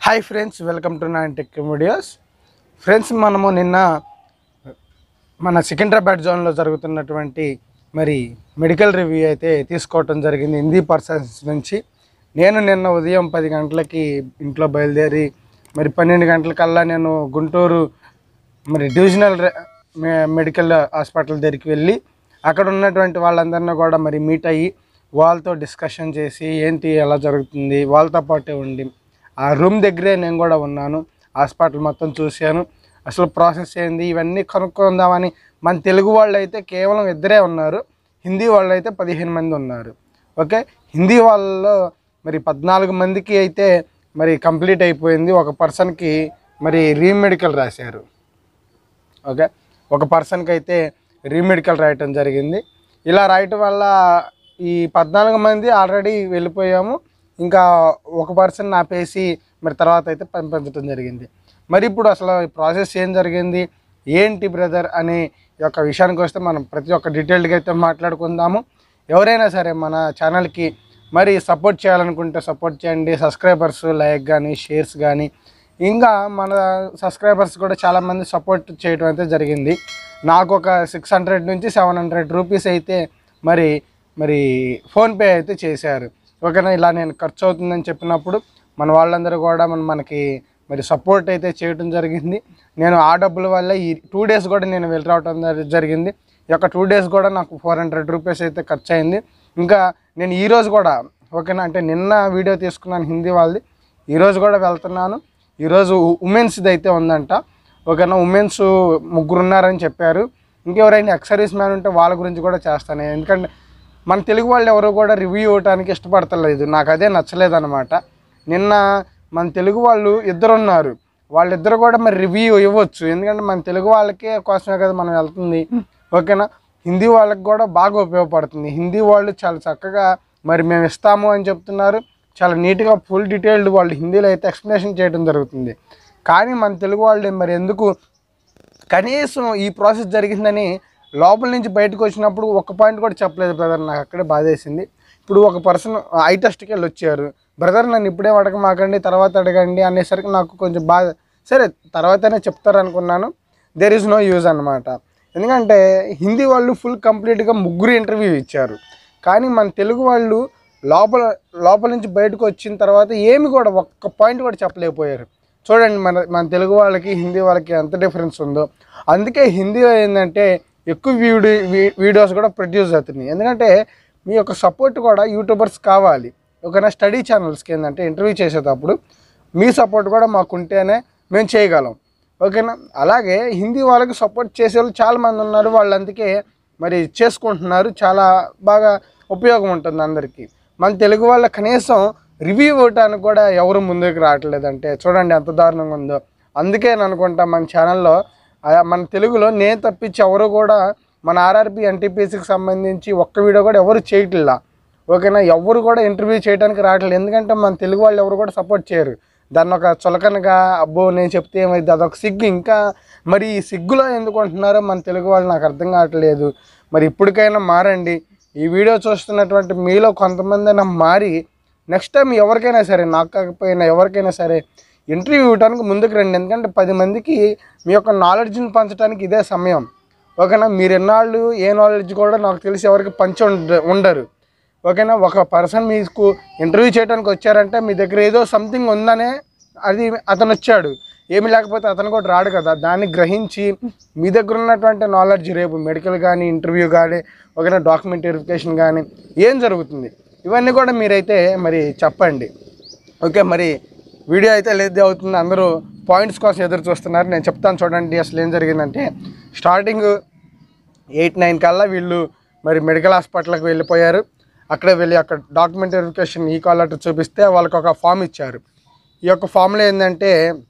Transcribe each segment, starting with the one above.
Hi friends, welcome to NANI videos. Friends, మనము నిన్న మన సికింద్రాబాద్ జోన్లో జరుగుతున్నటువంటి మరి మెడికల్ రివ్యూ అయితే తీసుకోవటం జరిగింది హిందీ పర్సన్స్ నుంచి. నేను నిన్న ఉదయం 10 గంటలకి ఇంట్లో బయలుదేరి మరి 12 గంటలకల్లా నేను గుంటూరు మరి డివిజనల్ మెడికల్ హాస్పిటల్ దగ్గరికి వెళ్ళి అక్కడ ఉన్నటువంటి వాళ్ళందరినీ కూడా మరి మీట్ అయ్యి వాళ్ళతో డిస్కషన్ చేసి ఏంటి ఎలా జరుగుతుంది వాళ్ళతో పాటే ఉండి ఆ రూమ్ దగ్గరే నేను కూడా ఉన్నాను. హాస్పిటల్ మొత్తం చూశాను, అసలు ప్రాసెస్ ఏంది ఇవన్నీ కనుక్కుందామని. మన తెలుగు వాళ్ళు అయితే కేవలం 2 ఉన్నారు, హిందీ వాళ్ళు అయితే 15 మంది ఉన్నారు. ఓకే, హిందీ వాళ్ళలో మరి 14 మందికి అయితే మరి కంప్లీట్ అయిపోయింది. ఒక పర్సన్కి మరి రీమెడికల్ రాశారు. ఓకే, ఒక పర్సన్కి అయితే రీమెడికల్ రాయటం జరిగింది. ఇలా రాయటం వల్ల ఈ 14 మంది ఆల్రెడీ వెళ్ళిపోయాము, ఇంకా ఒక పర్సన్ ఆపేసి మరి తర్వాత అయితే పంపించడం జరిగింది. మరి ఇప్పుడు అసలు ప్రాసెస్ ఏం జరిగింది ఏంటి బ్రదర్ అనే యొక్క విషయానికి వస్తే మనం ప్రతి ఒక్క డీటెయిల్డ్గా అయితే మాట్లాడుకుందాము. ఎవరైనా సరే మన ఛానల్కి మరి సపోర్ట్ చేయాలనుకుంటే సపోర్ట్ చేయండి. సబ్స్క్రైబర్స్ లైక్ కానీ షేర్స్ కానీ, ఇంకా మన సబ్స్క్రైబర్స్ కూడా చాలామంది సపోర్ట్ చేయడం అయితే జరిగింది. నాకు ఒక 600 నుంచి 700 రూపీస్ అయితే మరి ఫోన్పే అయితే చేశారు. ఓకేనా, ఇలా నేను ఖర్చు అవుతుందని చెప్పినప్పుడు మన వాళ్ళందరూ కూడా మనకి మరి సపోర్ట్ అయితే చేయడం జరిగింది. నేను ఆ డబ్బుల వల్ల ఈ 2 డేస్ కూడా నేను వెళ్ళి రావడం జరిగింది. ఈ యొక్క 2 డేస్ కూడా నాకు 400 రూపీస్ అయితే ఖర్చు అయింది. ఇంకా నేను ఈరోజు కూడా ఓకేనా, అంటే నిన్న వీడియో తీసుకున్నాను హిందీ వాళ్ళది, ఈరోజు కూడా వెళ్తున్నాను. ఈరోజు ఉమెన్స్ది అయితే ఉందంట. ఓకేనా, ఉమెన్స్ 3 ఉన్నారని చెప్పారు. ఇంకెవరైనా ఎక్స్ సర్వీస్ మ్యాన్ ఉంటే వాళ్ళ గురించి కూడా చేస్తాను. ఎందుకంటే మన తెలుగు వాళ్ళు ఎవరు కూడా రివ్యూ ఇవ్వడానికి ఇష్టపడతలేదు, నాకు అదే నచ్చలేదు అనమాట. నిన్న మన తెలుగు వాళ్ళు 2 ఉన్నారు, వాళ్ళిద్దరు కూడా మరి రివ్యూ ఇవ్వచ్చు. ఎందుకంటే మన తెలుగు వాళ్ళకే కోసమే కదా మనం వెళ్తుంది. ఓకేనా, హిందీ వాళ్ళకి కూడా బాగా ఉపయోగపడుతుంది. హిందీ వాళ్ళు చాలా చక్కగా మరి మేము ఇస్తాము అని చెప్తున్నారు. చాలా నీట్గా ఫుల్ డీటెయిల్డ్ వాళ్ళు హిందీలో అయితే ఎక్స్ప్లెనేషన్ చేయడం జరుగుతుంది. కానీ మన తెలుగు వాళ్ళు మరి ఎందుకు కనీసం ఈ ప్రాసెస్ జరిగిందని లోపల నుంచి బయటకు వచ్చినప్పుడు ఒక పాయింట్ కూడా చెప్పలేదు బ్రదర్. నాకు అక్కడే బాధేసింది. ఇప్పుడు ఒక పర్సన్ ఐ టెస్ట్కి వెళ్ళి వచ్చారు, బ్రదర్ నన్ను ఇప్పుడే అడగమాకండి తర్వాత అడగండి అనేసరికి నాకు కొంచెం బాధ. సరే తర్వాతనే చెప్తారు అనుకున్నాను. దేర్ ఈజ్ నో యూజ్ అనమాట. ఎందుకంటే హిందీ వాళ్ళు ఫుల్ కంప్లీట్గా 3 ఇంటర్వ్యూ ఇచ్చారు. కానీ మన తెలుగు వాళ్ళు లోపల నుంచి బయటకు వచ్చిన తర్వాత ఏమి కూడా ఒక్క పాయింట్ కూడా చెప్పలేకపోయారు. చూడండి మన తెలుగు వాళ్ళకి హిందీ వాళ్ళకి ఎంత డిఫరెన్స్ ఉందో. అందుకే హిందీలో ఏంటంటే ఎక్కువ వీడియోస్ కూడా ప్రొడ్యూస్ అవుతున్నాయి. ఎందుకంటే మీ యొక్క సపోర్ట్ కూడా యూట్యూబర్స్ కావాలి. ఓకేనా, స్టడీ ఛానల్స్కి ఏంటంటే ఇంటర్వ్యూ చేసేటప్పుడు మీ సపోర్ట్ కూడా మాకుంటేనే మేము చేయగలం. ఓకేనా, అలాగే హిందీ వాళ్ళకి సపోర్ట్ చేసే వాళ్ళు చాలామంది ఉన్నారు, వాళ్ళు అందుకే మరి చేసుకుంటున్నారు. చాలా బాగా ఉపయోగం ఉంటుంది అందరికీ. మన తెలుగు వాళ్ళ కనీసం రివ్యూ ఇవ్వటానికి కూడా ఎవరు ముందుకు రావట్లేదంటే చూడండి ఎంత దారుణంగా ఉందో. అందుకే నేను అనుకుంటా మన ఛానల్లో మన తెలుగులో నేను తప్పించి ఎవరు కూడా మన RRB NTPCకి సంబంధించి ఒక్క వీడియో కూడా ఎవరు చేయట్లా. ఓకేనా, ఎవరు కూడా ఇంటర్వ్యూ చేయడానికి రావట్లేదు. ఎందుకంటే మన తెలుగు వాళ్ళు ఎవరు కూడా సపోర్ట్ చేయరు. దాన్ని ఒక చులకనగా అబ్బో నేను చెప్తే ఏమైంది అదొక సిగ్గు. ఇంకా మరి ఈ సిగ్గులో ఎందుకు అంటున్నారో మన తెలుగు వాళ్ళు నాకు అర్థం కావట్లేదు. మరి ఇప్పటికైనా మారండి. ఈ వీడియో చూస్తున్నటువంటి మీలో కొంతమంది మారి నెక్స్ట్ టైం ఎవరికైనా సరే, నాకు కాకపోయినా ఎవరికైనా సరే ఇంటర్వ్యూ ఇవ్వడానికి ముందుకు రండి. ఎందుకంటే 10 మందికి మీ యొక్క నాలెడ్జ్ని పంచడానికి ఇదే సమయం. ఓకేనా, మీరు ఎన్నాళ్ళు ఏ నాలెడ్జ్ కూడా నాకు తెలిసి ఎవరికి ఉండరు. ఓకేనా, ఒక పర్సన్ మీకు ఇంటర్వ్యూ చేయడానికి వచ్చారంటే మీ దగ్గర ఏదో సంథింగ్ ఉందనే అది అతను వచ్చాడు, ఏమి లేకపోతే అతను కూడా రాడు కదా. దాన్ని గ్రహించి మీ దగ్గర ఉన్నటువంటి నాలెడ్జ్ రేపు మెడికల్ కానీ ఇంటర్వ్యూ కానీ ఓకేనా డాక్యుమెంట్ వెరిఫికేషన్ కానీ ఏం జరుగుతుంది ఇవన్నీ కూడా మీరైతే మరి చెప్పండి. ఓకే, మరి వీడియో అయితే లేదే అవుతుంది. అందరూ పాయింట్స్ కోసం ఎదురు చూస్తున్నారు. నేను చెప్తాను చూడండి అసలు ఏం జరిగిందంటే స్టార్టింగ్ 8-9 కల్లా వీళ్ళు మరి మెడికల్ హాస్పిటల్కి వెళ్ళిపోయారు. అక్కడే వెళ్ళి అక్కడ డాక్యుమెంట్ వెరిఫికేషన్ ఈ కాల్ లెటర్ చూపిస్తే వాళ్ళకి ఒక ఫామ్ ఇచ్చారు. ఈ యొక్క ఫామ్లో ఏంటంటే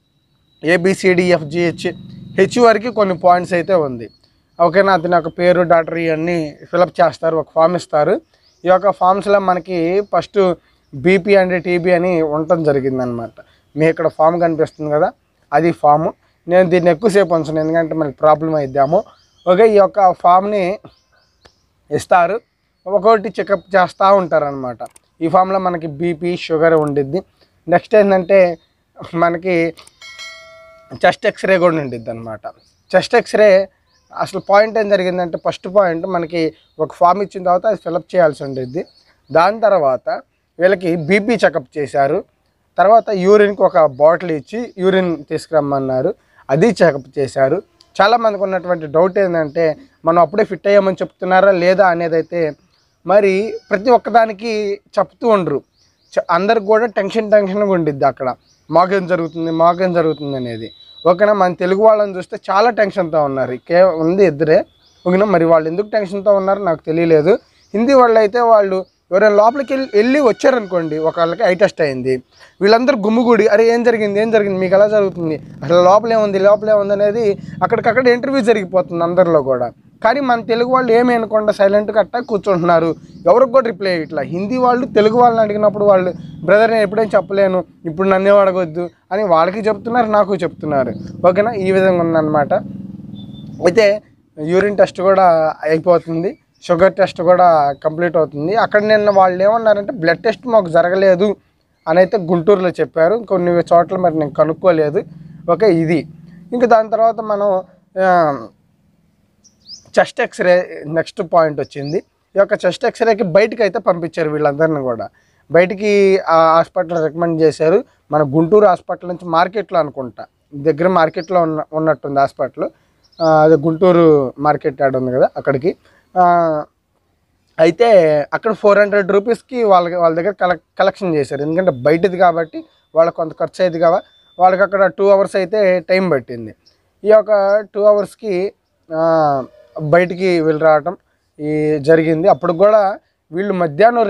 ABCDFGH వరకు కొన్ని పాయింట్స్ అయితే ఉంది. ఓకేనా, అతని యొక్క పేరు డాక్టర్ ఇవన్నీ ఫిలప్ చేస్తారు, ఒక ఫామ్ ఇస్తారు. ఈ యొక్క ఫామ్స్లో మనకి ఫస్ట్ BP అండ్ TB అని ఉండటం జరిగిందనమాట. మీకు ఇక్కడ ఫామ్ కనిపిస్తుంది కదా, అది ఫాము. నేను దీన్ని ఎక్కువసేపు ఉంచను ఎందుకంటే మనకి ప్రాబ్లం అయిద్దాము. ఓకే, ఈ యొక్క ఫామ్ని ఇస్తారు, ఒక్కొక్కటి చెకప్ చేస్తూ ఉంటారనమాట. ఈ ఫామ్లో మనకి BP షుగర్ ఉండిద్ది. నెక్స్ట్ ఏంటంటే మనకి చెస్ట్ ఎక్స్రే కూడా ఉండిద్ది అనమాట. చెస్ట్ ఎక్స్రే అసలు పాయింట్ ఏం జరిగిందంటే, ఫస్ట్ పాయింట్ మనకి ఒక ఫామ్ ఇచ్చిన తర్వాత అది ఫిలప్ చేయాల్సి ఉండిద్ది. దాని తర్వాత వీళ్ళకి బీపీ చెకప్ చేశారు. తర్వాత యూరిన్కి ఒక బాటిల్ ఇచ్చి యూరిన్ తీసుకురమ్మన్నారు, అది చెకప్ చేశారు. చాలామందికి ఉన్నటువంటి డౌట్ ఏంటంటే, మనం అప్పుడే ఫిట్ అయ్యామని చెప్తున్నారా లేదా అనేది అయితే మరి ప్రతి ఒక్కదానికి చెప్తూ ఉండరు. అందరికి కూడా టెన్షన్గా ఉండిద్ది అక్కడ, మాకేం జరుగుతుంది అనేది. ఓకేనా, మన తెలుగు వాళ్ళని చూస్తే చాలా టెన్షన్తో ఉన్నారు. ఉంది ఇద్దరే. ఓకేనా, మరి వాళ్ళు ఎందుకు టెన్షన్తో ఉన్నారో నాకు తెలియలేదు. హిందీ వాళ్ళు అయితే వాళ్ళు ఎవరైనా లోపలికి వెళ్ళి వచ్చారనుకోండి, ఒకళ్ళకి ఐ టెస్ట్ అయింది, వీళ్ళందరూ గుమ్ముగూడి అరే ఏం జరిగింది మీకు ఎలా జరుగుతుంది, అసలు లోపలే ఉంది అనేది అక్కడికక్కడ ఇంటర్వ్యూ జరిగిపోతుంది అందరిలో కూడా. కానీ మన తెలుగు వాళ్ళు ఏమీ అనకుండా సైలెంట్గా అట్టా కూర్చుంటున్నారు, ఎవరికి కూడా రిప్లై ఇట్లా. హిందీ వాళ్ళు తెలుగు వాళ్ళని అడిగినప్పుడు వాళ్ళు బ్రదర్ నేను ఎప్పుడేం చెప్పలేను, ఇప్పుడు నన్నే అడగొద్దు అని వాళ్ళకి చెప్తున్నారు, నాకు చెప్తున్నారు. ఓకేనా, ఈ విధంగా ఉందన్నమాట. అయితే యూరిన్ టెస్ట్ కూడా అయిపోతుంది, షుగర్ టెస్ట్ కూడా కంప్లీట్ అవుతుంది. అక్కడ నిన్న వాళ్ళు ఏమన్నారంటే బ్లడ్ టెస్ట్ మాకు జరగలేదు అని అయితే గుంటూరులో చెప్పారు. కొన్ని చోట్ల మరి నేను కనుక్కోలేదు. ఓకే, ఇది ఇంకా దాని తర్వాత మనం చెస్ట్ ఎక్స్రే నెక్స్ట్ పాయింట్ వచ్చింది. ఈ యొక్క చెస్ట్ ఎక్స్రేకి బయటికి అయితే పంపించారు వీళ్ళందరినీ కూడా. బయటికి ఆ హాస్పిటల్ రికమెండ్ చేశారు. మన గుంటూరు హాస్పిటల్ నుంచి మార్కెట్లో అనుకుంటా, దగ్గర మార్కెట్లో ఉన్నట్టుంది హాస్పిటల్. అదే గుంటూరు మార్కెట్ యాడ్ ఉంది కదా అక్కడికి. అయితే అక్కడ 400 రూపీస్కి వాళ్ళ దగ్గర కలెక్షన్ చేశారు. ఎందుకంటే బయటది కాబట్టి వాళ్ళకి కొంత ఖర్చు అయ్యేది కదా. వాళ్ళకి అక్కడ 2 అవర్స్ అయితే టైం పట్టింది. ఈ యొక్క 2 అవర్స్కి బయటికి వెళ్ళి రావటం జరిగింది. అప్పుడు కూడా వీళ్ళు మధ్యాహ్నం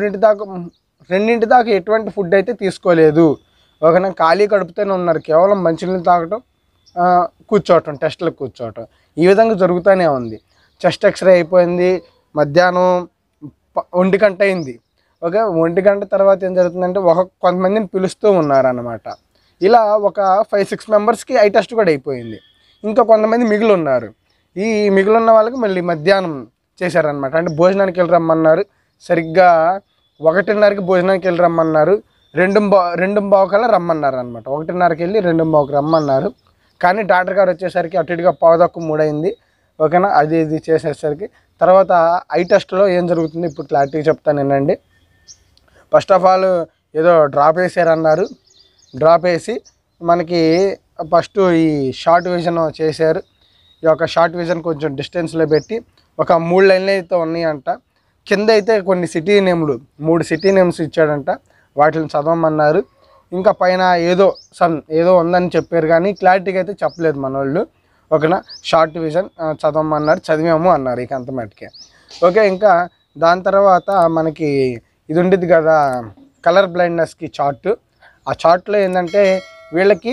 2-3 దాకా ఎటువంటి ఫుడ్ అయితే తీసుకోలేదు. ఒకనా ఖాళీ కడుపుతూనే ఉన్నారు, కేవలం మంచినీళ్ళు తాగటం, కూర్చోవటం, టెస్టులకు కూర్చోవటం, ఈ విధంగా జరుగుతూనే ఉంది. చెస్ట్ ఎక్స్రే అయిపోయింది, మధ్యాహ్నం 1 గంట అయింది. ఓకే, 1 గంట తర్వాత ఏం జరుగుతుందంటే కొంతమందిని పిలుస్తూ ఉన్నారన్నమాట. ఇలా ఒక 5-6 మెంబర్స్కి ఐ టెస్ట్ కూడా అయిపోయింది. ఇంకా కొంతమంది మిగిలి ఉన్నారు. ఈ మిగిలిన్న వాళ్ళకి మళ్ళీ మధ్యాహ్నం చేశారనమాట. అంటే భోజనానికి వెళ్ళి రమ్మన్నారు. సరిగ్గా 1:30కి భోజనానికి వెళ్ళి రమ్మన్నారు. 2:15 కల్లా రమ్మన్నారు అనమాట. 1:30కి వెళ్ళి 2:15కి రమ్మన్నారు. కానీ డాక్టర్ గారు వచ్చేసరికి అటు ఇటుగా 2:15-3 అయింది. ఓకేనా, అది ఇది చేసేసరికి తర్వాత ఐ టెస్ట్లో ఏం జరుగుతుంది ఇప్పుడు క్లారిటీగా చెప్తాను వినండి. ఫస్ట్ ఆఫ్ ఆల్ ఏదో డ్రాప్ వేసారన్నారు. డ్రాప్ వేసి మనకి ఫస్ట్ ఈ షార్ట్ విజన్ చేశారు. ఈ యొక్క షార్ట్ విజన్ కొంచెం డిస్టెన్స్లో పెట్టి ఒక 3 లైన్లు అయితే ఉన్నాయంట. కింద అయితే కొన్ని సిటీ నేమ్లు 3 సిటీ నేమ్స్ ఇచ్చాడంట, వాటిని చదవమన్నారు. ఇంకా పైన ఏదో ఉందని చెప్పారు కానీ క్లారిటీగా అయితే చెప్పలేదు మన వాళ్ళు. ఓకేనా, షార్ట్ విజన్ చదవమన్నారు, చదివాము అన్నారు. ఇక అంత మటుకే ఓకే. ఇంకా దాని తర్వాత మనకి ఇది ఉండేది కదా కలర్ బ్లైండ్నెస్కి చార్ట్. ఆ చార్ట్లో ఏంటంటే వీళ్ళకి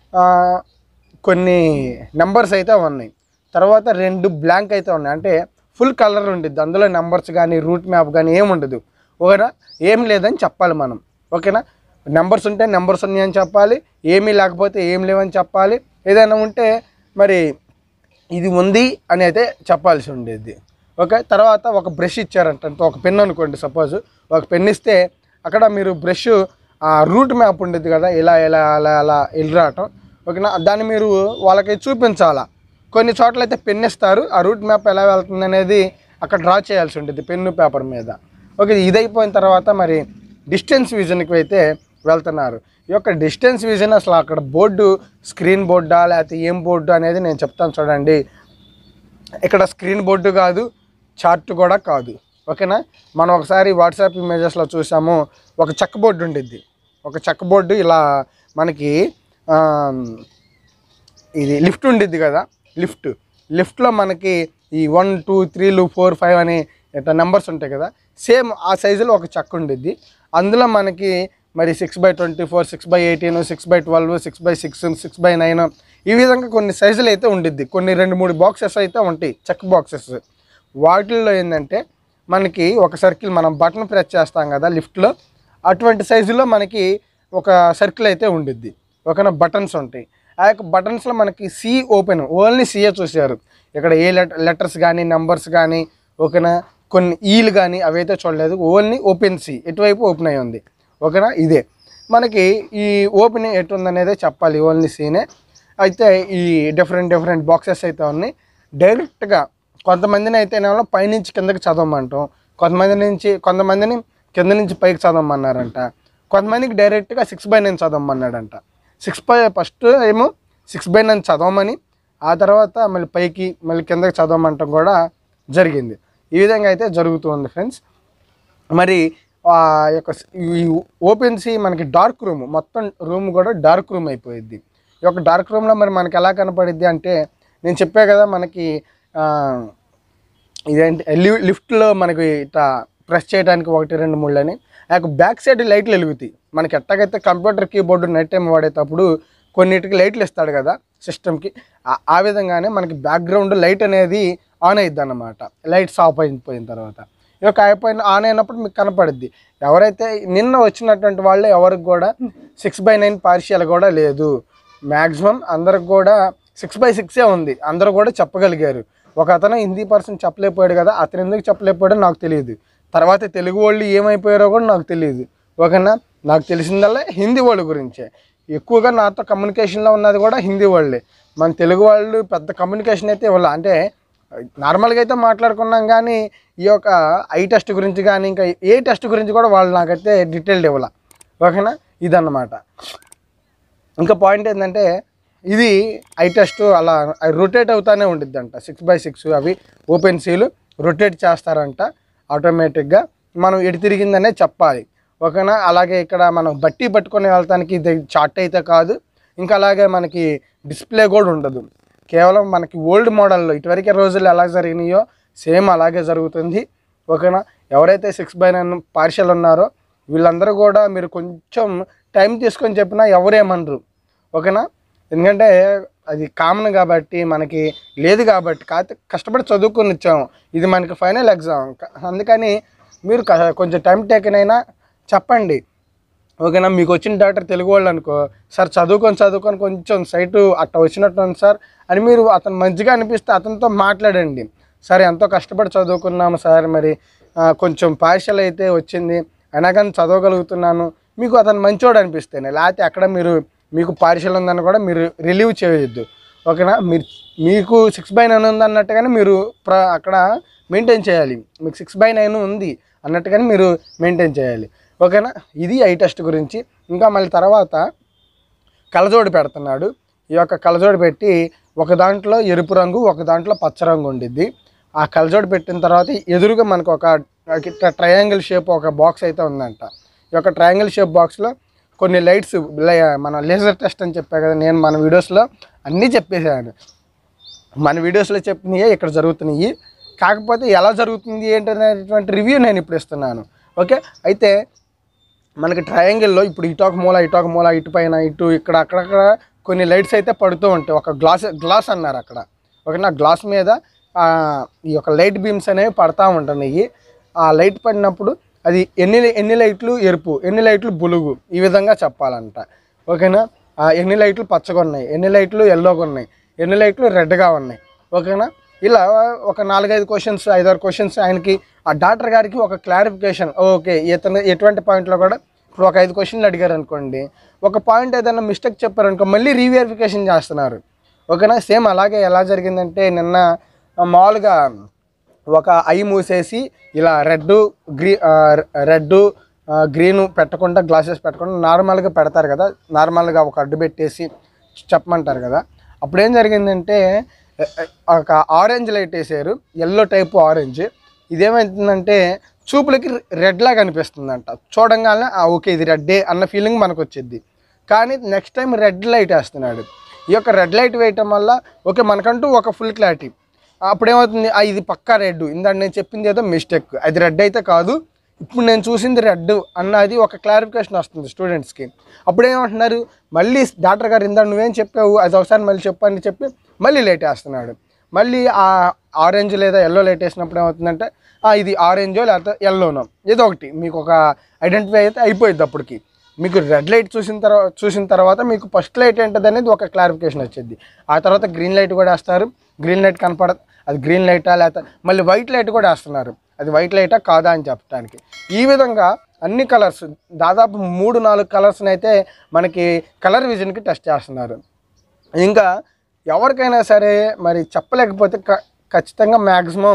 కొన్ని నెంబర్స్ అయితే ఉన్నాయి, తర్వాత 2 బ్లాంక్ అయితే ఉన్నాయి. అంటే ఫుల్ కలర్ ఉండిద్ది, అందులో నెంబర్స్ కానీ రూట్ మ్యాప్ కానీ ఏముండదు. ఓకేనా, ఏం లేదని చెప్పాలి మనం. ఓకేనా, నెంబర్స్ ఉంటే నెంబర్స్ ఉన్నాయని చెప్పాలి, ఏమీ లేకపోతే ఏం లేవని చెప్పాలి, ఏదైనా ఉంటే మరి ఇది ఉంది అని అయితే చెప్పాల్సి ఉండేది. ఓకే, తర్వాత ఒక బ్రష్ ఇచ్చారంట. ఒక పెన్ అనుకోండి, సపోజ్ ఒక పెన్ ఇస్తే అక్కడ మీరు బ్రష్ రూట్ మ్యాప్ ఉండేది కదా, ఇలా ఇలా అలా అలా వెళ్ళి రావటం. ఓకేనా, దాన్ని మీరు వాళ్ళకి చూపించాలా. కొన్ని చోట్ల అయితే పెన్ ఇస్తారు, ఆ రూట్ మ్యాప్ ఎలా వెళ్తుంది అనేది అక్కడ డ్రా చేయాల్సి ఉంటుంది పెన్ను పేపర్ మీద. ఓకే, ఇది అయిపోయిన తర్వాత మరి డిస్టెన్స్ విజన్కి అయితే వెళ్తున్నారు. ఈ యొక్క డిస్టెన్స్ విజన్ అసలు అక్కడ బోర్డు స్క్రీన్ బోర్డా లేకపోతే ఏం బోర్డు అనేది నేను చెప్తాను చూడండి. ఇక్కడ స్క్రీన్ బోర్డు కాదు, చార్ట్ కూడా కాదు. ఓకేనా, మనం ఒకసారి వాట్సాప్ ఇమేజెస్లో చూసాము, ఒక చెక్క బోర్డు ఉండిద్ది. ఒక చెక్క బోర్డు ఇలా మనకి ఇది లిఫ్ట్ ఉండిద్ది కదా, లిఫ్ట్లో మనకి ఈ 1 2 3 4 5 అని ఇట్లా నెంబర్స్ ఉంటాయి కదా, సేమ్ ఆ సైజులో ఒక చెక్క ఉండిద్ది. అందులో మనకి మరి 6/24, 6/18, 6/12, 6/6, 6/9 ఈ విధంగా కొన్ని సైజులు అయితే ఉండిద్ది. కొన్ని 2-3 బాక్సెస్ అయితే ఉంటాయి, చెక్ బాక్సెస్. వాటిల్లో ఏంటంటే మనకి ఒక సర్కిల్, మనం బటన్ ప్రెస్ చేస్తాం కదా లిఫ్ట్లో, అటువంటి సైజులో మనకి ఒక సర్కిల్ అయితే ఉండిద్ది. ఓకేనా, బటన్స్ ఉంటాయి. ఆ యొక్క బటన్స్లో మనకి సి ఓపెన్, ఓన్లీ సిఏ చూశారు. ఇక్కడ ఏ లెటర్స్ కానీ నెంబర్స్ కానీ ఓకేనా, కొన్ని ఈలు కానీ అవైతే చూడలేదు, ఓన్లీ ఓపెన్ సి, ఎటువైపు ఓపెన్ అయ్యి ఉంది. ఓకేనా, ఇదే మనకి ఈ ఓపెనింగ్ ఎటుందనేదే చెప్పాలి, ఓన్లీ సీనే. అయితే ఈ డిఫరెంట్ బాక్సెస్ అయితే ఉన్నాయి. డైరెక్ట్గా కొంతమందిని అయితేనేమో పైనుంచి కిందకి చదవమంటాం, కొంతమందిని కింద నుంచి పైకి చదవమన్నారంట, కొంతమందికి డైరెక్ట్గా 6/9 చదవమన్నాడంట. ఫస్ట్ ఏమో 6/9 చదవమని, ఆ తర్వాత మళ్ళీ పైకి మళ్ళీ కిందకి చదవమంటాం కూడా జరిగింది. ఈ విధంగా అయితే జరుగుతుంది ఫ్రెండ్స్. మరి ఈ ఓపెన్సీ మనకి డార్క్ రూమ్, మొత్తం రూమ్ కూడా డార్క్ రూమ్ అయిపోయింది. ఈ యొక్క డార్క్ రూమ్లో మరి మనకి ఎలా కనపడిద్ది అంటే, నేను చెప్పే కదా మనకి ఇదేంటి లిఫ్ట్లో మనకి ఇట్లా ప్రెస్ చేయడానికి 1 2 3 అని ఆ యొక్క బ్యాక్ సైడ్ లైట్లు వెలుగుతాయి. మనకి ఎట్టగైతే కంప్యూటర్ కీబోర్డు నైట్ టైం వాడేటప్పుడు కొన్నిటికి లైట్లు ఇస్తాడు కదా సిస్టమ్కి, ఆ విధంగానే మనకి బ్యాక్గ్రౌండ్ లైట్ అనేది ఆన్ అయిద్ది అన్నమాట. లైట్స్ ఆఫ్ అయిపోయిన తర్వాత ఈ యొక్క ఆన్ అయినప్పుడు మీకు కనపడుద్ది. ఎవరైతే నిన్న వచ్చినటువంటి వాళ్ళు ఎవరికి కూడా 6/9 పార్షియల్ కూడా లేదు. మ్యాక్సిమం అందరికి కూడా 6/6 ఉంది. అందరూ కూడా చెప్పగలిగారు. ఒక అతను హిందీ పర్సన్ చెప్పలేకపోయాడు కదా, అతను ఎందుకు చెప్పలేకపోయాడో నాకు తెలియదు. తర్వాత తెలుగు వాళ్ళు ఏమైపోయారో కూడా నాకు తెలియదు. ఓకేనా, నాకు తెలిసిందల్లా హిందీ వాళ్ళ గురించే. ఎక్కువగా నాతో కమ్యూనికేషన్లో ఉన్నది కూడా హిందీ వాళ్ళే. మన తెలుగు వాళ్ళు పెద్ద కమ్యూనికేషన్ అయితే ఇవ్వాలి. అంటే నార్మల్గా అయితే మాట్లాడుకున్నాం, కానీ ఈ యొక్క ఐ టెస్ట్ గురించి కానీ ఇంకా ఏ టెస్ట్ గురించి కూడా వాళ్ళు నాకైతే డీటెయిల్డ్ ఇవ్వాలి. ఓకేనా, ఇదన్నమాట. ఇంకా పాయింట్ ఏంటంటే, ఇది ఐ టెస్ట్ అలా రొటేట్ అవుతానే ఉండిద్దంట. 6/6 అవి ఓపెన్సీలు రొటేట్ చేస్తారంట ఆటోమేటిక్గా. మనం ఎటు తిరిగిందనే చెప్పాలి. ఓకేనా, అలాగే ఇక్కడ మనం బట్టి పట్టుకొని వెళ్తానికి ఇది చార్ట్ అయితే కాదు. ఇంకా అలాగే మనకి డిస్ప్లే కూడా ఉండదు. కేవలం మనకి ఓల్డ్ మోడల్లో ఇటువరకే రోజులు ఎలా జరిగినాయో సేమ్ అలాగే జరుగుతుంది. ఓకేనా, ఎవరైతే 6/9 పార్షియల్ ఉన్నారో వీళ్ళందరూ కూడా మీరు కొంచెం టైం తీసుకొని చెప్పినా ఎవరేమనరు. ఓకేనా, ఎందుకంటే అది కామన్ కాబట్టి, మనకి లేదు కాబట్టి, కాకపోతే కష్టపడి చదువుకొని వచ్చాము. ఇది మనకి ఫైనల్ ఎగ్జామ్, అందుకని మీరు కొంచెం టైం టేకన్ అయినా చెప్పండి. ఓకేనా, మీకు వచ్చిన డాక్టర్ తెలుగు వాళ్ళు అనుకో, సార్ చదువుకొని కొంచెం సైటు అట్లా వచ్చినట్టు ఉంది సార్ అని మీరు అతను మంచిగా అనిపిస్తే అతనితో మాట్లాడండి. సార్ ఎంతో కష్టపడి చదువుకున్నాము సార్, మరి కొంచెం పార్షియల్ అయితే వచ్చింది అయినా కానీ చదవగలుగుతున్నాను, మీకు అతను మంచోడు అనిపిస్తేనే. లేకపోతే అక్కడ మీకు పార్షియల్ ఉందని కూడా మీరు రిలీవ్ చేయొద్దు. ఓకేనా, మీకు 6/9 ఉంది అన్నట్టుగానే మీరు అక్కడ మెయింటైన్ చేయాలి. మీకు 6/9 ఉంది అన్నట్టుగానే మీరు మెయింటైన్ చేయాలి. ఓకేనా, ఇది ఐ టెస్ట్ గురించి. ఇంకా మళ్ళీ తర్వాత కళ్ళజోడు పెడుతున్నాడు. ఈ యొక్క కళ్ళజోడు పెట్టి ఒక దాంట్లో ఎరుపు రంగు, ఒక దాంట్లో పచ్చ రంగు ఉండిద్ది. ఆ కళ్ళజోడు పెట్టిన తర్వాత ఎదురుగా మనకు ఒక ట్రయాంగిల్ షేప్ ఒక బాక్స్ అయితే ఉందంట. ఈ యొక్క ట్రయాంగిల్ షేప్ బాక్స్లో కొన్ని లైట్స్, మన లేజర్ టెస్ట్ అని చెప్పా కదా నేను, మన వీడియోస్లో అన్నీ చెప్పేసాను. మన వీడియోస్లో చెప్పినవి ఇక్కడ జరుగుతున్నాయి. కాకపోతే ఎలా జరుగుతుంది ఏంటనేటువంటి రివ్యూ నేను ఇప్పుడు ఇస్తున్నాను. ఓకే, అయితే మనకి ట్రయాంగిల్లో ఇప్పుడు ఇటొక మూల ఇటు పైన ఇటు ఇక్కడ అక్కడక్కడ కొన్ని లైట్స్ అయితే పడుతూ ఉంటాయి. ఒక గ్లాస్ అన్నారు అక్కడ. ఓకేనా, గ్లాస్ మీద ఈ యొక్క లైట్ బీమ్స్ అనేవి పడతా ఉంటున్నాయి. ఆ లైట్ పడినప్పుడు అది ఎన్ని లైట్లు ఎరుపు, ఎన్ని లైట్లు బులుగు, ఈ విధంగా చెప్పాలంట. ఓకేనా, ఎన్ని లైట్లు పచ్చగా ఉన్నాయి, ఎన్ని లైట్లు ఎల్లోగా ఉన్నాయి, ఎన్ని లైట్లు రెడ్గా ఉన్నాయి. ఓకేనా, ఇలా ఒక 4-5 క్వశ్చన్స్ 5-6 క్వశ్చన్స్ ఆయనకి, ఆ డాక్టర్ గారికి ఒక క్లారిఫికేషన్. ఓకే, ఇతను ఎటువంటి పాయింట్లో కూడా ఇప్పుడు ఒక 5 క్వశ్చన్లు అడిగారు అనుకోండి, ఒక పాయింట్ ఏదైనా మిస్టేక్ చెప్పారనుకో మళ్ళీ రీవెరిఫికేషన్ చేస్తున్నారు. ఓకేనా, సేమ్ అలాగే ఎలా జరిగిందంటే, నిన్న మామూలుగా ఒక ఐ మూసేసి ఇలా రెడ్ గ్రీను పెట్టకుండా, గ్లాసెస్ పెట్టకుండా నార్మల్గా పెడతారు కదా, నార్మల్గా ఒక అడ్డు పెట్టేసి చెప్పమంటారు కదా. అప్పుడు ఏం జరిగిందంటే ఒక ఆరెంజ్ లైట్ వేసారు, ఎల్లో టైపు ఆరెంజ్. ఇదేమవుతుందంటే చూపులకి రెడ్ లాగా అనిపిస్తుందంట. చూడంగానే ఓకే ఇది రెడ్డే అన్న ఫీలింగ్ మనకు వచ్చింది. కానీ నెక్స్ట్ టైం రెడ్ లైట్ వేస్తున్నాడు. ఈ యొక్క రెడ్ లైట్ వేయటం వల్ల ఓకే మనకంటూ ఒక ఫుల్ క్లారిటీ. అప్పుడేమవుతుంది, ఇది పక్కా రెడ్, ఇందాక నేను చెప్పింది ఏదో మిస్టేక్, అది రెడ్ అయితే కాదు, ఇప్పుడు నేను చూసింది రెడ్ అన్నది ఒక క్లారిఫికేషన్ వస్తుంది స్టూడెంట్స్కి. అప్పుడేమంటున్నారు, మళ్ళీ డాక్టర్ గారు ఇందాక నువ్వేం చెప్పావు అది ఒకసారి మళ్ళీ చెప్పని చెప్పి మళ్ళీ లైట్ వేస్తున్నాడు. మళ్ళీ ఆ ఆరెంజ్ లేదా ఎల్లో లైట్ వేసినప్పుడు ఏమవుతుందంటే ఇది ఆరెంజో లేకపోతే ఎల్లోనో ఏదో ఒకటి మీకు ఒక ఐడెంటిఫై అయితే అయిపోయింది. అప్పటికి మీకు రెడ్ లైట్ చూసిన తర్వాత మీకు ఫస్ట్ లైట్ ఏంటది అనేది ఒక క్లారిఫికేషన్ వచ్చింది. ఆ తర్వాత గ్రీన్ లైట్ కూడా వేస్తారు. గ్రీన్ లైట్ కనపడదు, అది గ్రీన్ లైటా లేకపోతే మళ్ళీ వైట్ లైట్ కూడా వేస్తున్నారు, అది వైట్ లైటా కాదా అని చెప్పడానికి. ఈ విధంగా అన్ని కలర్స్ దాదాపు 3-4 కలర్స్ని అయితే మనకి కలర్ విజన్కి టెస్ట్ చేస్తున్నారు. ఇంకా ఎవరికైనా సరే మరి చెప్పలేకపోతే ఖచ్చితంగా మ్యాక్సిమం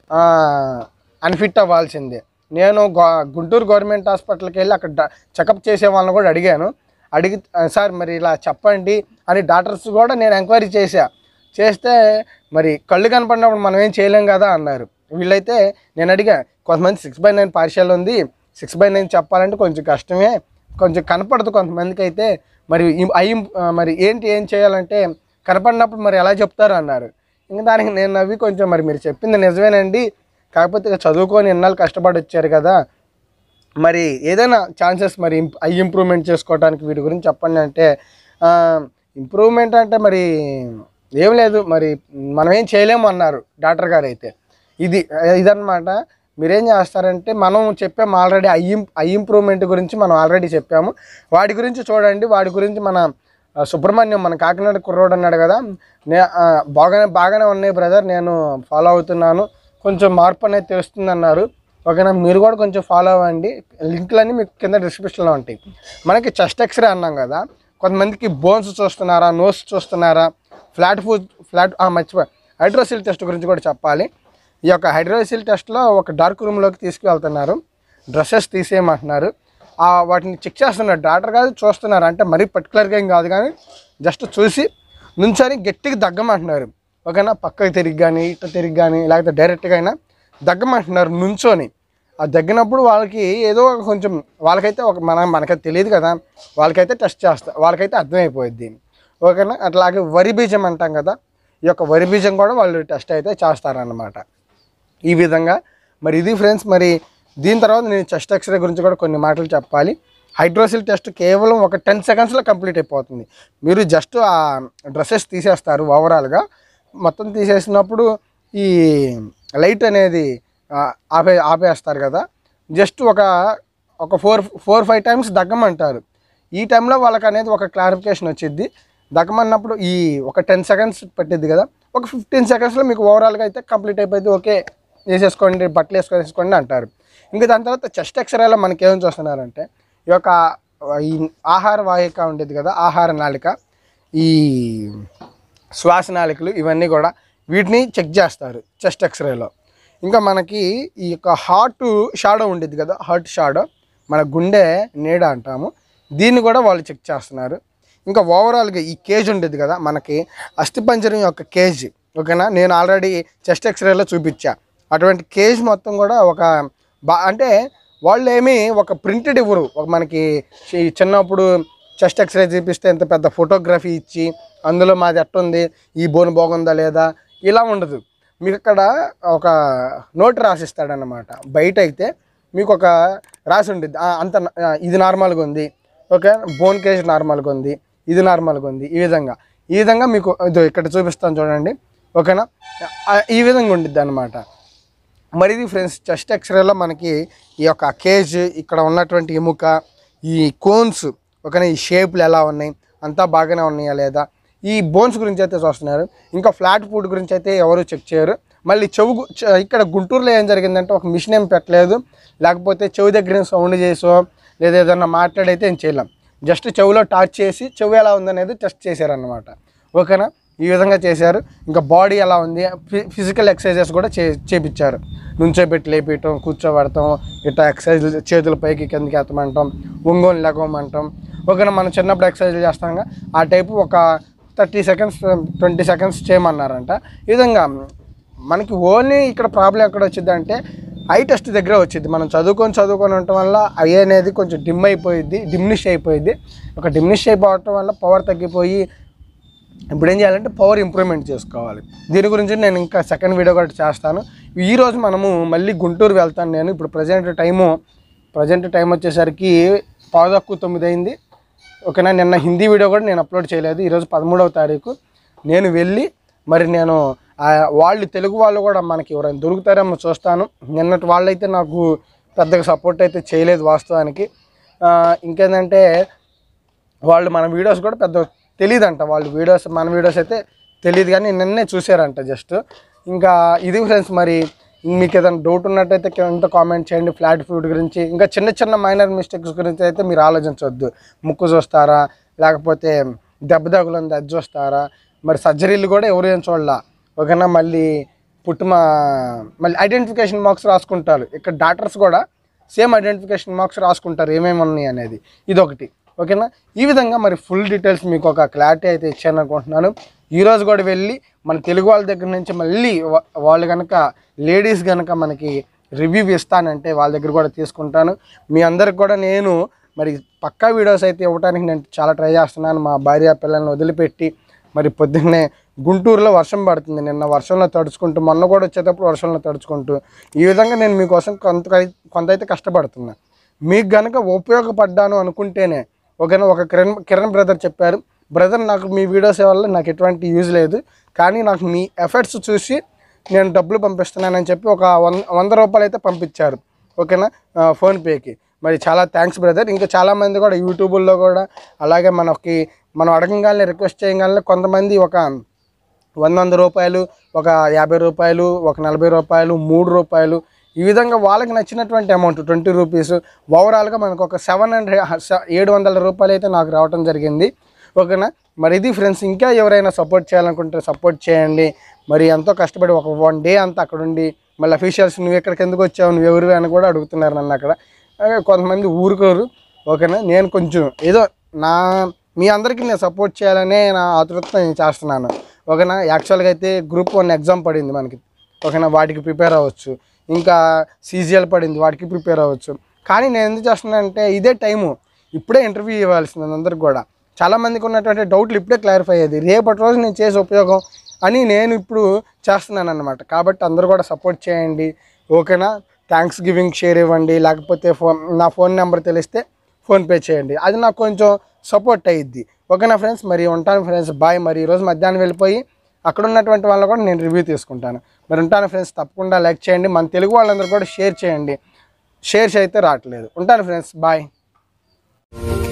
అన్ఫిట్ అవ్వాల్సిందే. నేను గుంటూరు గవర్నమెంట్ హాస్పిటల్కి వెళ్ళి అక్కడ చెకప్ చేసే వాళ్ళని కూడా అడిగాను. సార్ మరి ఇలా చెప్పండి అని డాక్టర్స్ కూడా నేను ఎంక్వైరీ చేస్తే మరి కళ్ళు కనపడినప్పుడు మనం ఏం చేయలేం కదా అన్నారు. వీళ్ళైతే నేను అడిగా, కొంతమంది 6/9 పార్షియల్ ఉంది, 6/9 చెప్పాలంటే కొంచెం కష్టమే, కొంచెం కనపడదు కొంతమందికి అయితే, మరి మరి ఏం చేయాలంటే కనపడినప్పుడు మరి ఎలా చెప్తారు అన్నారు. ఇంకా దానికి నేను నవ్వి కొంచెం మరి మీరు చెప్పింది నిజమేనండి, కాకపోతే చదువుకొని ఎన్నాళ్ళు కష్టపడి వచ్చారు కదా, మరి ఏదైనా ఛాన్సెస్ మరి ఇంప్రూవ్మెంట్ చేసుకోవడానికి వీటి గురించి చెప్పండి అంటే, ఇంప్రూవ్మెంట్ అంటే మరి ఏం లేదు, మరి మనం ఏం చేయలేము అన్నారు డాక్టర్ గారు. అయితే ఇదన్నమాట. మీరేం చేస్తారంటే మనం చెప్పాము ఆల్రెడీ ఇంప్రూవ్మెంట్ గురించి మనం ఆల్రెడీ చెప్పాము. వాటి గురించి చూడండి. వాటి గురించి మన సుబ్రహ్మణ్యం మన కాకినాడ కుర్రోడు అన్నాడు కదా, బాగానే ఉన్నాయి బ్రదర్, నేను ఫాలో అవుతున్నాను, కొంచెం మార్పు అనేది తెలుస్తుంది అన్నారు. ఓకేనా, మీరు కూడా కొంచెం ఫాలో అవ్వండి. లింక్లన్నీ మీకు కింద డిస్క్రిప్షన్లో ఉంటాయి. మనకి చెస్ట్ ఎక్స్రే అన్నాం కదా, కొంతమందికి బోన్స్ చూస్తున్నారా, నోస్ చూస్తున్నారా, మర్చిపోయి హైడ్రోసిల్ టెస్ట్ గురించి కూడా చెప్పాలి. ఈ యొక్క హైడ్రోసిల్ టెస్ట్లో ఒక డార్క్ రూమ్లోకి తీసుకువెళ్తున్నారు, డ్రెస్సెస్ తీసేయమంటున్నారు. వాటిని చెక్ చేస్తున్నారు డాక్టర్ గారు, చూస్తున్నారు. అంటే మరీ పర్టికులర్గా ఏం కాదు కానీ జస్ట్ చూసి నుంచొని గట్టిగా దగ్గమంటున్నారు. ఓకేనా, పక్కకి తిరిగి కానీ ఇటు తిరిగి కానీ లేకపోతే డైరెక్ట్గా అయినా దగ్గమంటున్నారు నుంచొని. ఆ దగ్గినప్పుడు వాళ్ళకి ఏదో కొంచెం వాళ్ళకైతే మనకైతే తెలియదు కదా, వాళ్ళకైతే టెస్ట్ వాళ్ళకైతే అర్థమైపోద్ది. ఓకేనా, అట్లాగే వరి బీజం అంటాం కదా, ఈ యొక్క వరి బీజం కూడా వాళ్ళు టెస్ట్ అయితే చేస్తారన్నమాట. ఈ విధంగా మరి ఇది ఫ్రెండ్స్. మరి దీని తర్వాత నేను చెస్ట్ ఎక్స్రే గురించి కూడా కొన్ని మాటలు చెప్పాలి. హైడ్రోసిల్ టెస్ట్ కేవలం ఒక 10 సెకండ్స్లో కంప్లీట్ అయిపోతుంది. మీరు జస్ట్ ఆ డ్రెస్సెస్ తీసేస్తారు, ఓవరాల్గా మొత్తం తీసేసినప్పుడు ఈ లైట్ అనేది ఆపేస్తారు కదా, జస్ట్ ఒక 4-5 టైమ్స్ దగ్గమంటారు. ఈ టైంలో వాళ్ళకి అనేది ఒక క్లారిఫికేషన్ వచ్చింది. దగ్గమన్నప్పుడు ఈ ఒక 10 సెకండ్స్ పట్టిద్ది కదా, ఒక 15 సెకండ్స్లో మీకు ఓవరాల్గా అయితే కంప్లీట్ అయిపోయింది. ఓకే, వేసేసుకోండి, బట్టలు వేసుకోండి అంటారు. ఇంకా దాని తర్వాత చెస్ట్ ఎక్స్రేలో మనకి ఏం చూస్తున్నారంటే ఈ యొక్క ఈ ఆహార వాహిక ఉండేది కదా, ఆహార నాళిక, ఈ శ్వాస నాళికలు, ఇవన్నీ కూడా వీటిని చెక్ చేస్తారు చెస్ట్ ఎక్స్రేలో. ఇంకా మనకి ఈ యొక్క హార్ట్ షాడో ఉండేది కదా, హార్ట్ షాడో, మన గుండె నీడ అంటాము, దీన్ని కూడా వాళ్ళు చెక్ చేస్తున్నారు. ఇంకా ఓవరాల్గా ఈ కేజ్ ఉండేది కదా మనకి, అస్థిపంజరం యొక్క కేజ్. ఓకేనా, నేను ఆల్రెడీ చెస్ట్ ఎక్స్రేలో చూపించా. అటువంటి కేజ్ మొత్తం కూడా అంటే వాళ్ళు ఒక ప్రింటెడ్ ఇవ్వరు. మనకి చిన్నప్పుడు చెస్ట్ ఎక్స్రే చూపిస్తే ఎంత పెద్ద ఫోటోగ్రఫీ ఇచ్చి అందులో మాది ఎట్టుంది, ఈ బోన్ బాగుందా లేదా, ఇలా ఉండదు. మీకు అక్కడ ఒక నోట్ రాసిస్తాడనమాట. బయట అయితే మీకు ఒక రాసి ఉంటుంది, అంత ఇది నార్మల్గా ఉంది, ఓకే, బోన్ కేజ్ నార్మల్గా ఉంది, ఇది నార్మల్గా ఉంది, ఈ విధంగా మీకు ఇక్కడ చూపిస్తాను చూడండి. ఓకేనా, ఈ విధంగా ఉండిద్ది అనమాట. మరి ఇది ఫ్రెండ్స్ చెస్ట్ ఎక్స్రేలో మనకి ఈ యొక్క కేజ్, ఇక్కడ ఉన్నటువంటి ఎముక, ఈ కోన్స్, ఓకేనా, ఈ షేప్లు ఎలా ఉన్నాయి, అంతా బాగానే ఉన్నాయా లేదా, ఈ బోన్స్ గురించి అయితే చూస్తున్నారు. ఇంకా ఫ్లాట్ ఫుడ్ గురించి అయితే ఎవరు చెక్ చేయరు. మళ్ళీ ఇక్కడ గుంటూరులో ఏం జరిగిందంటే ఒక మిషన్ ఏం పెట్టలేదు, లేకపోతే చెవి దగ్గర సౌండ్ చేసో లేదా ఏదన్నా మాట్లాడైతే ఏం చేయలేం. జస్ట్ చెవిలో టార్చ్ చేసి చెవి ఎలా ఉందనేది టెస్ట్ చేశారన్నమాట. ఓకేనా, ఈ విధంగా చేశారు. ఇంకా బాడీ ఎలా ఉంది, ఫిజికల్ ఎక్సర్సైజెస్ కూడా చేపించారు. నుంచోబెట్టి లేపేయటం, కూర్చోబెడతాం, ఇట్లా ఎక్సర్సైజ్, చేతుల పైకి కిందకి ఎత్తమంటాం, ఒంగోలు లెగవమంటాం. ఓకేనా, మనం చిన్నప్పుడు ఎక్సర్సైజ్ చేస్తాం, ఆ టైపు ఒక 30 సెకండ్స్ 20 సెకండ్స్ చేయమన్నారంట. ఈ విధంగా మనకి ఓన్లీ ఇక్కడ ప్రాబ్లం ఎక్కడ వచ్చింది అంటే ఐ టెస్ట్ దగ్గర వచ్చింది. మనం చదువుకొని ఉండటం వల్ల ఐ అనేది కొంచెం డిమినిష్ అయిపోయింది. ఒక డిమినిష్ అయిపోవటం వల్ల పవర్ తగ్గిపోయి ఇప్పుడు ఏం చేయాలంటే పవర్ ఇంప్రూవ్మెంట్ చేసుకోవాలి. దీని గురించి నేను ఇంకా సెకండ్ వీడియో కూడా చేస్తాను. ఈరోజు మనము మళ్ళీ గుంటూరు వెళ్తాను నేను. ఇప్పుడు ప్రజెంట్ టైం వచ్చేసరికి 9:15 అయింది. ఓకేనా, నిన్న హిందీ వీడియో కూడా నేను అప్లోడ్ చేయలేదు. ఈరోజు 13వ తారీఖు నేను వెళ్ళి మరి నేను వాళ్ళు తెలుగు వాళ్ళు కూడా మనకి ఎవరైనా దొరుకుతారేమో చూస్తాను. నిన్నటి వాళ్ళు అయితే నాకు పెద్దగా సపోర్ట్ అయితే చేయలేదు వాస్తవానికి. ఇంకేంటంటే వాళ్ళు మన వీడియోస్ కూడా పెద్ద తెలియదంట, మన వీడియోస్ అయితే తెలియదు కానీ నిన్నే చూసారంట జస్ట్. ఇంకా ఇది ఫ్రెండ్స్, మరి మీకు ఏదైనా డౌట్ ఉన్నట్టయితే కింద కామెంట్ చేయండి. ఫ్లాట్ ఫుడ్ గురించి ఇంకా చిన్న చిన్న మైనర్ మిస్టేక్స్ గురించి అయితే మీరు ఆలోచించవద్దు. ముక్కు చూస్తారా, లేకపోతే దెబ్బ తగులుంది అది చూస్తారా, మరి సర్జరీలు కూడా ఎవరు ఏం చూడాల. ఓకేనా, మళ్ళీ మళ్ళీ ఐడెంటిఫికేషన్ మార్క్స్ రాసుకుంటారు. ఇక్కడ డాక్టర్స్ కూడా సేమ్ ఐడెంటిఫికేషన్ మార్క్స్ రాసుకుంటారు ఏమేమి ఉన్నాయి అనేది. ఇదొకటి. ఓకేనా, ఈ విధంగా మరి ఫుల్ డీటెయిల్స్ మీకు ఒక క్లారిటీ అయితే ఇచ్చాను అనుకుంటున్నాను. ఈరోజు కూడా వెళ్ళి మన తెలుగు వాళ్ళ దగ్గర నుంచి మళ్ళీ వాళ్ళు కనుక లేడీస్ కనుక మనకి రివ్యూ ఇస్తానంటే వాళ్ళ దగ్గర కూడా తీసుకుంటాను. మీ అందరికి కూడా నేను మరి పక్కా వీడియోస్ అయితే ఇవ్వడానికి నేను చాలా ట్రై చేస్తున్నాను. మా భార్య పిల్లల్ని వదిలిపెట్టి మరి పొద్దున్నే గుంటూరులో వర్షం పడుతుంది. నిన్న వర్షంలో తడుచుకుంటూ, మొన్న కూడా వచ్చేటప్పుడు వర్షంలో తడుచుకుంటూ, ఈ విధంగా నేను మీకోసం కొంత అయితే కష్టపడుతున్నా. మీకు కనుక ఉపయోగపడ్డాను అనుకుంటేనే. ఓకేనా, ఒక కిరణ్ బ్రదర్ చెప్పారు, బ్రదర్ నాకు మీ వీడియోస్ వల్ల నాకు ఎటువంటి యూజ్ లేదు, కానీ నాకు మీ ఎఫర్ట్స్ చూసి నేను డబ్బులు పంపిస్తున్నానని చెప్పి ఒక 100 రూపాయలు అయితే పంపించారు. ఓకేనా, ఫోన్పేకి. మరి చాలా థ్యాంక్స్ బ్రదర్. ఇంకా చాలామంది కూడా యూట్యూబుల్లో కూడా అలాగే మనం అడగంగానే రిక్వెస్ట్ చేయగానే కొంతమంది ఒక 100 రూపాయలు, ఒక 50 రూపాయలు, ఒక 40 రూపాయలు, 3 రూపాయలు, ఈ విధంగా వాళ్ళకి నచ్చినటువంటి అమౌంట్ 20 రూపీస్, ఓవరాల్గా మనకు ఒక 700 రూపాయలు అయితే నాకు రావడం జరిగింది. ఓకేనా, మరి ఇది ఫ్రెండ్స్. ఇంకా ఎవరైనా సపోర్ట్ చేయాలనుకుంటే సపోర్ట్ చేయండి. మరి ఎంతో కష్టపడి ఒక 1 డే అంతా అక్కడ ఉండి మళ్ళీ అఫీషియల్స్ నువ్వు ఎక్కడికి ఎందుకు వచ్చావు, నువ్వు ఎవరు అని కూడా అడుగుతున్నారు నన్ను అక్కడ. కొంతమంది ఊరుకోరు. ఓకేనా, నేను కొంచెం ఏదో మీ అందరికీ నేను సపోర్ట్ చేయాలనే నా ఆతృతతో నేను చేస్తున్నాను. ఓకేనా, యాక్చువల్గా అయితే గ్రూప్ 1 ఎగ్జామ్ పడింది మనకి. ఓకేనా, వాటికి ప్రిపేర్ అవ్వచ్చు. ఇంకా CGL పడింది, వాటికి ప్రిపేర్ అవ్వచ్చు. కానీ నేను ఎందుకు చేస్తున్నానంటే ఇదే టైము, ఇప్పుడే ఇంటర్వ్యూ ఇవ్వాల్సింది అందరికి కూడా. చాలామందికి ఉన్నటువంటి డౌట్లు ఇప్పుడే క్లారిఫై అయ్యేది. రేపటి రోజు నేను చేసే ఉపయోగం అని నేను ఇప్పుడు చేస్తున్నాను అన్నమాట. కాబట్టి అందరూ కూడా సపోర్ట్ చేయండి. ఓకేనా, థ్యాంక్స్ గివింగ్ షేర్ ఇవ్వండి, లేకపోతే నా ఫోన్ నెంబర్ తెలిస్తే ఫోన్పే చేయండి. అది నాకు కొంచెం సపోర్ట్ అయ్యిద్ది. ఓకేనా ఫ్రెండ్స్, మరి ఉంటాను ఫ్రెండ్స్, బాయ్. మరి ఈరోజు మధ్యాహ్నం వెళ్ళిపోయి అక్కడ ఉన్నటువంటి వాళ్ళని కూడా నేను రివ్యూ తీసుకుంటాను. మరి ఉంటాను ఫ్రెండ్స్, తప్పకుండా లైక్ చేయండి. మన తెలుగు వాళ్ళందరూ కూడా షేర్ చేయండి. షేర్స్ అయితే రావట్లేదు. ఉంటాను ఫ్రెండ్స్, బాయ్.